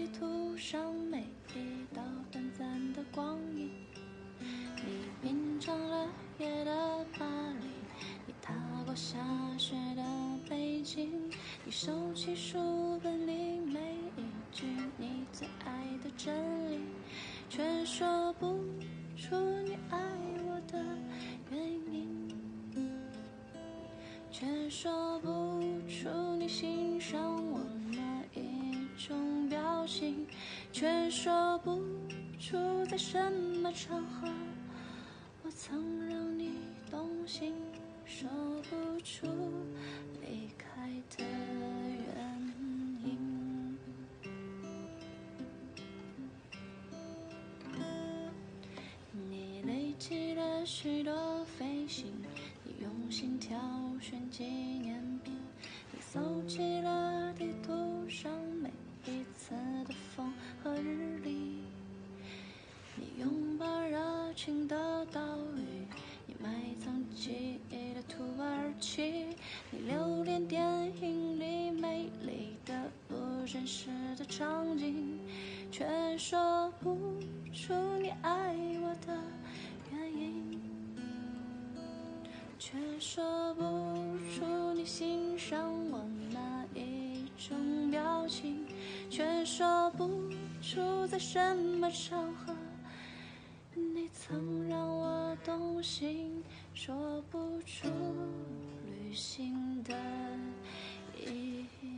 地图上每一道短暂的光影。你品尝了夜的巴黎，你踏过下雪的北京，你收起书本里每一句你最爱的真理，却说不出你爱我的原因，却说不出你欣赏我哪一种表情，却说不出在什么场合我曾让你动心，说不出离开的原因。你累积了许多飞行，你用心挑选纪念品，你搜集了地图上每一次的风和日丽，你拥抱热情的岛屿，你埋藏记忆的土耳其，你留恋电影里美丽的不真实的场景，却说不出你爱我的原因，却说不出你欣赏我哪一种表情，却说不出在什么场合你曾让我动心，说不出旅行的意义。